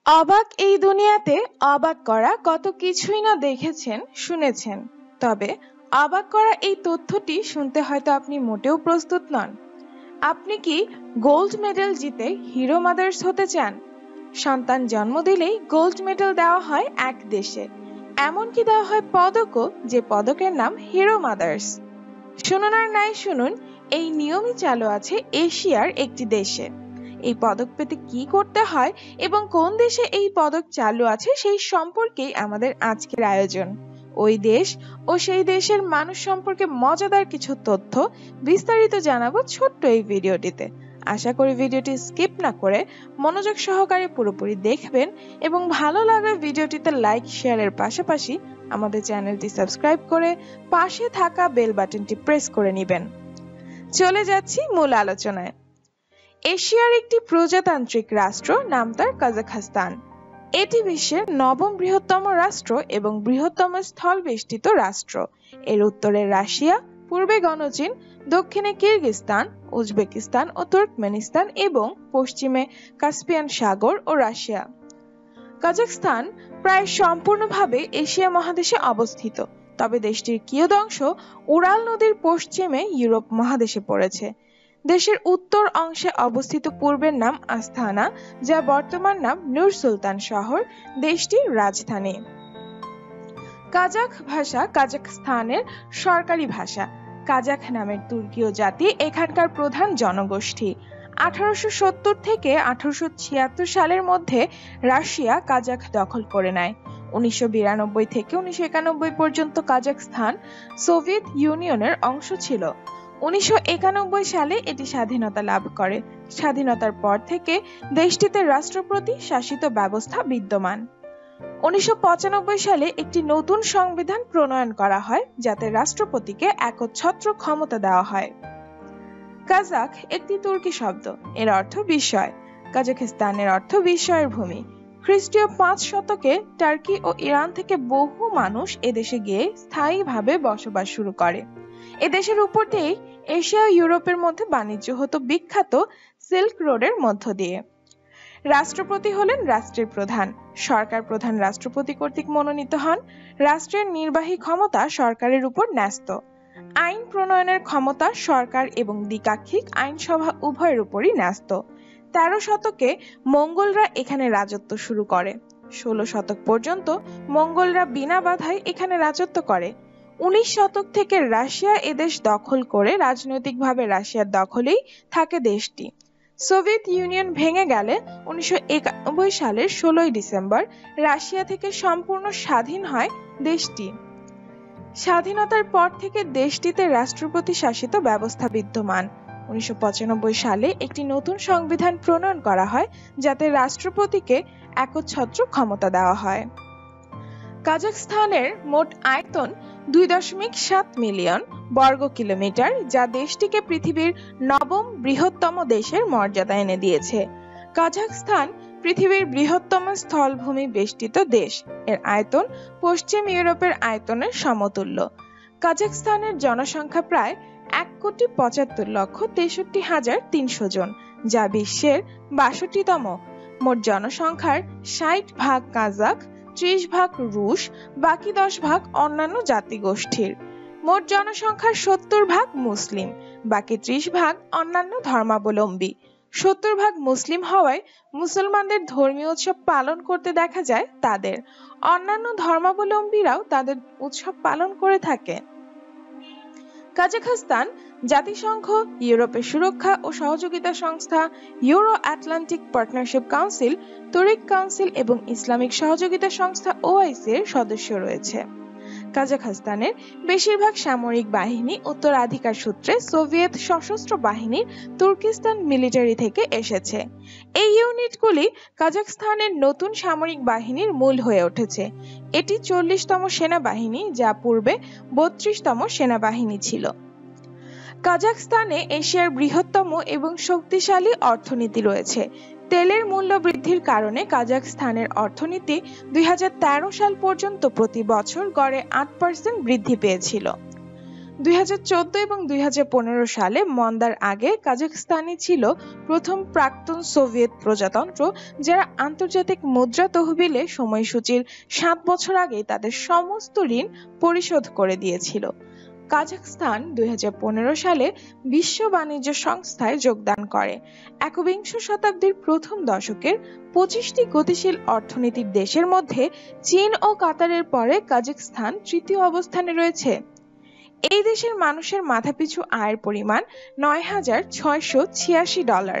অবাক এই দুনিয়াতে অবাক করা কত কিছুই না দেখেছেন শুনেছেন, তবে অবাক করা এই তথ্যটি শুনতে হয়তো আপনি মোটেও প্রস্তুত নন। আপনি কি গোল্ড মেডেল জিতে হিরো মাদার্স হতে চান? সন্তান জন্ম দিলেই গোল্ড মেডেল দেওয়া হয় এক দেশে, এমনকি দেওয়া হয় পদকও, যে পদকের নাম হিরো মাদার্স। শুনুন আর নাই শুনুন, এই নিয়মই চালু আছে এশিয়ার একটি দেশে। এই পদক পেতে কি করতে হয় এবং কোন দেশে এই পদক চালু আছে সেই সম্পর্কেই আমাদের আজকের আয়োজন। ওই দেশ ও সেই দেশের মানুষ সম্পর্কে মজাদার কিছু তথ্য বিস্তারিত জানাবো ছোট্ট এই ভিডিওটিতে। আশা করি ভিডিওটি স্কিপ না করে মনোযোগ সহকারে পুরোপুরি দেখবেন এবং ভালো লাগলে ভিডিওটিতে লাইক শেয়ারের পাশাপাশি আমাদের চ্যানেলটি সাবস্ক্রাইব করে পাশে থাকা বেল বাটনটি প্রেস করে নেবেন। চলে যাচ্ছি মূল আলোচনায়। এশিয়ার একটি প্রজাতান্ত্রিক রাষ্ট্র, নাম তার কাজাখস্তান। এটি বিশ্বের নবম বৃহত্তম রাষ্ট্র এবং বৃহত্তম স্থলবেষ্টিত রাষ্ট্র। এর উত্তরে রাশিয়া, পূর্বে গণচীন, দক্ষিণে কিরগিজস্তান, উজবেকিস্তান ও তুর্কমেনিস্তান এবং পশ্চিমে কাস্পিয়ান সাগর ও রাশিয়া। কাজাখস্তান প্রায় সম্পূর্ণভাবে এশিয়া মহাদেশে অবস্থিত, তবে দেশটির কিয়দংশ উরাল নদীর পশ্চিমে ইউরোপ মহাদেশে পড়েছে। দেশের উত্তর অংশে অবস্থিত পূর্বের নাম আস্তানা, যা বর্তমান নাম নূর সুলতান শহর, দেশটির রাজধানী। কাজাখ ভাষা কাজাখস্তানের সরকারি ভাষা। কাজাখ নামের তুর্কীয় জাতি এখানকার প্রধান জনগোষ্ঠী। 1870 থেকে 1876 সালের মধ্যে রাশিয়া কাজাখ দখল করে নেয়। 1992 থেকে 1991 পর্যন্ত কাজাখস্তান সোভিয়েত ইউনিয়নের অংশ ছিল। 1991 সালে এটি স্বাধীনতা লাভ করে। স্বাধীনতার পর থেকে দেশটিতে রাষ্ট্রপতি শাসিত ব্যবস্থা বিদ্যমান। 1995 সালে একটি নতুন সংবিধান প্রণয়ন করা হয়, যাতে রাষ্ট্রপতিকে একচ্ছত্র ক্ষমতা দেওয়া হয়। কাজাখ একটি তুর্কি শব্দ, এর অর্থ বিস্ময়। কাজাখস্তানের অর্থ বিস্ময়ের ভূমি। খ্রিস্টীয় 5 শতকে টার্কি ও ইরান থেকে বহু মানুষ এদেশে গিয়ে স্থায়ীভাবে বসবাস শুরু করে। এদেশের উপর দিয়েই এশিয়া ও ইউরোপের মধ্যে বাণিজ্য হতো বিখ্যাত সিল্ক রোডের মধ্য দিয়ে। রাষ্ট্রপতি হলেন রাষ্ট্রের প্রধান। সরকার প্রধান রাষ্ট্রপতি কর্তৃক মনোনীত হন। রাষ্ট্রের নির্বাহী ক্ষমতা সরকারের উপর ন্যস্ত। আইন প্রণয়নের ক্ষমতা সরকার এবং দ্বিপাক্ষিক আইনসভা উভয়ের উপরই ন্যস্ত। 13 শতকে মঙ্গোলরা এখানে রাজত্ব শুরু করে। 16 শতক পর্যন্ত মঙ্গোলরা বিনা বাধায় এখানে রাজত্ব করে। 19 শতক থেকে রাশিয়া এদেশ দখল করে রাজনৈতিকভাবে রাশিয়ার দখলেই থাকে দেশটি। সোভিয়েত ইউনিয়ন ভেঙে গেলে 1991 সালের 16 ডিসেম্বর রাশিয়া থেকে সম্পূর্ণ স্বাধীন হয় দেশটি। স্বাধীনতার পর থেকে দেশটিতে রাষ্ট্রপতি শাসিত ব্যবস্থা বিদ্যমান। 1995 সালে একটি নতুন সংবিধান প্রণয়ন করা হয়, যাতে রাষ্ট্রপতিকে একচ্ছত্র ক্ষমতা দেওয়া হয়। কাজাখস্তানের মোট আয়তন 2.7 মিলিয়ন বর্গ কিলোমিটার, যা দেশটিকে পৃথিবীর নবম বৃহত্তম দেশের মর্যাদা এনে দিয়েছে। কাজাখস্তান পৃথিবীর বৃহত্তম স্থলভূমি বেষ্টিত দেশ। এর আয়তন পশ্চিম ইউরোপের আয়তনের সমতুল্য। কাজাখস্তানের জনসংখ্যা প্রায় 1,75,63,300 জন, যা বিশ্বের 62তম। মোট জনসংখ্যার 60% কাজাখ, 30% রুশ, বাকি 10% অন্যান্য জাতিগোষ্ঠীর। মোট জনসংখ্যার 70% মুসলিম, বাকি 30% অন্যান্য ধর্মাবলম্বী। 70% মুসলিম হওয়ায় মুসলমানদের ধর্মীয় উৎসব পালন করতে দেখা যায় তাদের। অন্যান্য ধর্মাবলম্বীরাও তাদের উৎসব পালন করে থাকে। কাজাখস্তান জাতিসংঘ, ইউরোপের সুরক্ষা ও সহযোগিতা সংস্থা, Euro Atlantic partnership council, Turkic council এবং ইসলামিক সহযোগিতা সংস্থা OIC এর সদস্য রয়েছে। কাজাখস্তানের বেশিরভাগ সামরিক বাহিনী উত্তরাধিকার সূত্রে সোভিয়েত সশস্ত্র বাহিনীর তুর্কিস্তান মিলিটারি থেকে এসেছে। এই ইউনিটগুলি কাজাখস্তানের নতুন সামরিক বাহিনীর মূল হয়ে উঠেছে। এটি 40তম সেনাবাহিনী, যা পূর্বে 32তম সেনাবাহিনী ছিল। কাজাখস্তানে এশিয়ার বৃহত্তম এবং শক্তিশালী অর্থনীতি রয়েছে। তেলের মূল্য বৃদ্ধির কারণে কাজাখস্তানের অর্থনীতি 2013 সাল পর্যন্ত প্রতি বছর গড়ে 8% বৃদ্ধি পেয়েছিল। 2014 এবং 2015 সালে মন্দার আগে কাজাখস্তানই ছিল প্রথম প্রাক্তন সোভিয়েত প্রজাতন্ত্র যারা আন্তর্জাতিক মুদ্রা তহবিলে সময়সূচির 7 বছর আগে তাদের সমস্ত ঋণ পরিশোধ করে দিয়েছিল। কাজাখস্তান 2015 সালে বিশ্ব বাণিজ্য সংস্থায় যোগদান করে। একবিংশ শতাব্দীর প্রথম দশকের 25টি গতিশীল অর্থনীতির দেশের মধ্যে চীন ও কাতারের পরে কাজাখস্তান তৃতীয় অবস্থানে রয়েছে। এই দেশের মানুষের মাথাপিছু আয়ের পরিমাণ $9,686।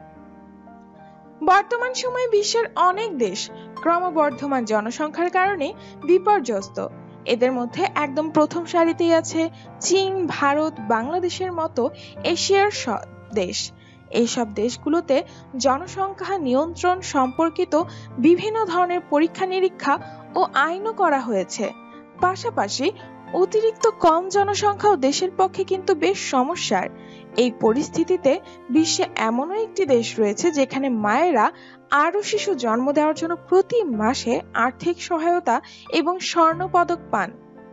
বর্তমান সময়ে বিশ্বের অনেক দেশ ক্রমবর্ধমান জনসংখ্যার কারণে বিপর্যস্ত। এদের মধ্যে একদম প্রথম সারিতেই আছে চীন, ভারত, বাংলাদেশের মতো এশিয়ার দেশ। এইসব দেশগুলোতে জনসংখ্যা নিয়ন্ত্রণ সম্পর্কিত বিভিন্ন ধরনের পরীক্ষা নিরীক্ষা ও আইনও করা হয়েছে। পাশাপাশি অতিরিক্ত কম জনসংখ্যাও দেশের পক্ষে কিন্তু বেশ সমস্যার। এই পরিস্থিতিতে বিশ্বে এমনও একটি দেশ রয়েছে যেখানে মায়েরা আরও শিশু জন্ম দেওয়ার জন্য প্রতি মাসে আর্থিক সহায়তা এবং স্বর্ণপদক পান।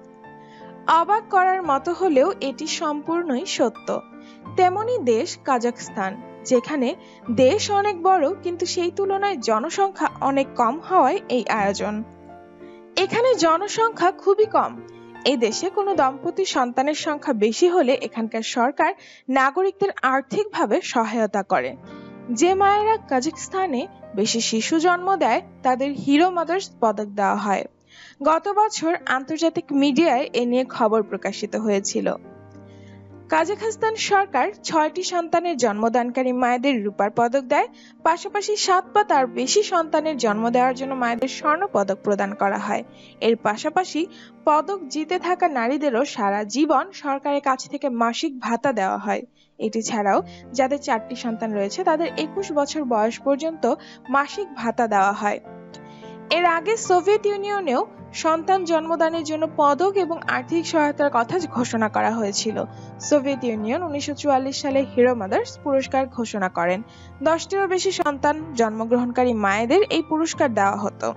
অবাক করার মতো হলেও এটি সম্পূর্ণই সত্য। তেমনি দেশ কাজাখস্তান, যেখানে দেশ অনেক বড় কিন্তু সেই তুলনায় জনসংখ্যা অনেক কম হওয়ায় এই আয়োজন। এখানে জনসংখ্যা খুবই কম। এই দেশে কোনো দম্পতির সন্তানের সংখ্যা বেশি হলে এখানকার সরকার নাগরিকদের আর্থিকভাবে সহায়তা করে। যে মায়েরা কাজাখস্তানে বেশি শিশু জন্ম দেয় তাদের হিরো মাদার্স পদক দেওয়া হয়। গত বছর আন্তর্জাতিক মিডিয়ায় এ নিয়ে খবর প্রকাশিত হয়েছিল। কাজাখস্তান সরকার 6টি সন্তানের জন্মদানকারী মায়েদের রূপার পদক দেয়, পাশাপাশি 7 বা তার বেশি সন্তানের জন্ম দেওয়ার জন্য মায়েদের স্বর্ণ পদক প্রদান করা হয়। এর পাশাপাশি পদক জিতে থাকা নারীদেরও সারা জীবন সরকারের কাছ থেকে মাসিক ভাতা দেওয়া হয়। এটি ছাড়াও যাদের 4টি সন্তান রয়েছে তাদের 21 বছর বয়স পর্যন্ত মাসিক ভাতা দেওয়া হয়। এর আগে সোভিয়েত ইউনিয়নেও সন্তান জন্মদানের জন্য পদক এবং আর্থিক সহায়তার কথা ঘোষণা করা হয়েছিল। সোভিয়েত ইউনিয়ন 1944 সালে হিরো মাদার্স পুরস্কার ঘোষণা করেন। 10টিরও বেশি সন্তান জন্মগ্রহণকারী মায়েদের এই পুরস্কার দেওয়া হতো।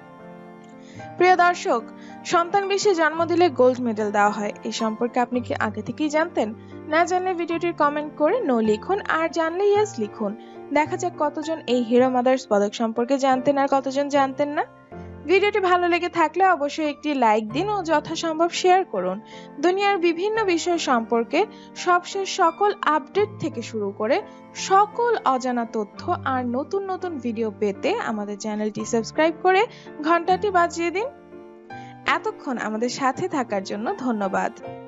প্রিয় দর্শক, সন্তান বেশি জন্ম দিলে গোল্ড মেডেল দেওয়া হয়। এই সম্পর্কে আপনি কি আগে থেকেই জানতেন? না জানলে ভিডিওটির কমেন্ট করে নো লিখুন, আর জানলে ইয়েস লিখুন। দেখা যাক কতজন এই হিরো মাদার্স পদক সম্পর্কে জানতেন আর কতজন জানতেন না। ভিডিওটি ভালো লেগে থাকলে অবশ্যই একটি লাইক দিন ও যথাসম্ভব শেয়ার করুন। দুনিয়ার বিভিন্ন বিষয় সম্পর্কে সবশেষ সকল আপডেট থেকে শুরু করে সকল অজানা তথ্য আর নতুন নতুন ভিডিও পেতে আমাদের চ্যানেলটি সাবস্ক্রাইব করে ঘন্টাটি বাজিয়ে দিন। এতক্ষণ আমাদের সাথে থাকার জন্য ধন্যবাদ।